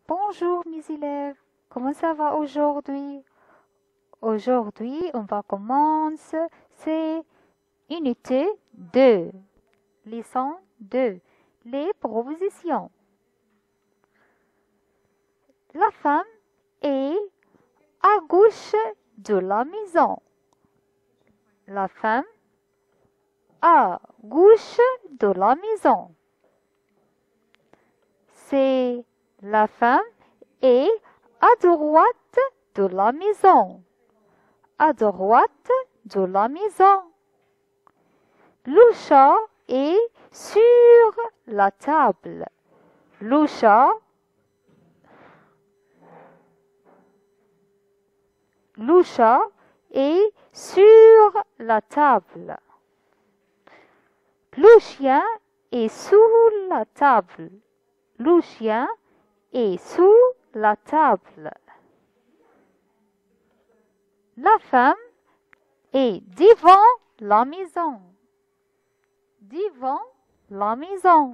Bonjour mes élèves, comment ça va aujourd'hui? Aujourd'hui, on va commencer unité 2, leçon 2, les propositions. La femme est à gauche de la maison. La femme à gauche de la maison. C'est la femme est à droite de la maison. À droite de la maison. Le chat est sur la table. Le chat est sur la table. Le chien est sous la table. Le chien est sous la table. La femme est devant la maison. Devant la maison.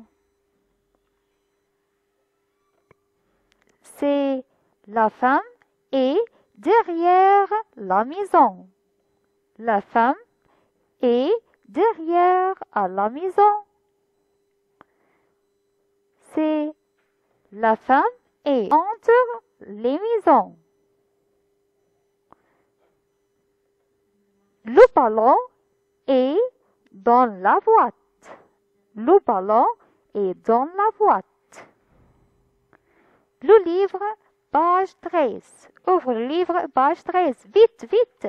C'est la femme est derrière la maison. La femme est derrière à la maison. C'est la femme est entre les maisons. Le ballon est dans la boîte. Le ballon est dans la boîte. Le livre, page 13. Ouvre le livre, page 13. Vite, vite.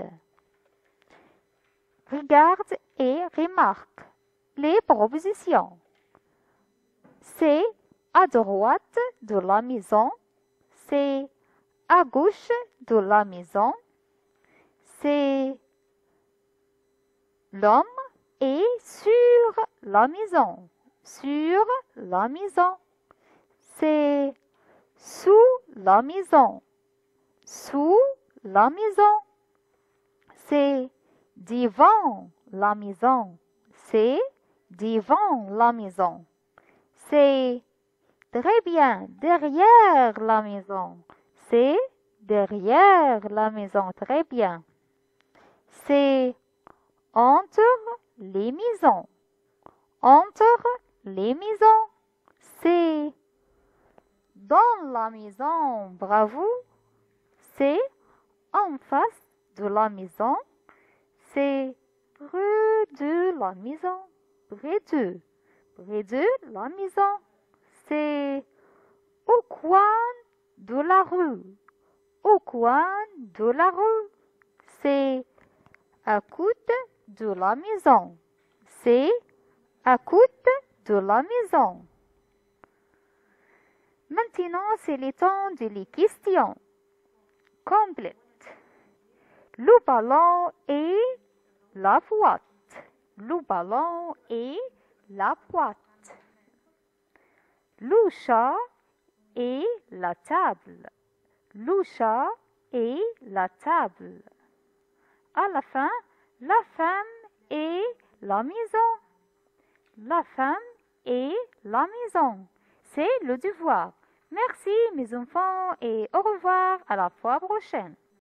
Regarde et remarque les propositions. C'est à droite de la maison. C'est à gauche de la maison. C'est l'homme est sur la maison. Sur la maison. C'est sous la maison. Sous la maison. C'est devant la maison. C'est devant la maison. C'est très bien derrière la maison. C'est derrière la maison. Très bien. C'est entre les maisons. Entre les maisons. C'est dans la maison. Bravo. C'est en face de la maison. C'est près de la maison. Près de la maison. C'est au coin de la rue. Au coin de la rue. C'est à côté de la maison. C'est à côté de la maison. Maintenant, c'est le temps de les questions. Complète. Le ballon et la boîte. Le ballon et la boîte. Le chat et la table. Le chat et la table. À la fin, la femme et la maison. La femme et la maison. C'est le devoir. Merci mes enfants et au revoir à la fois prochaine.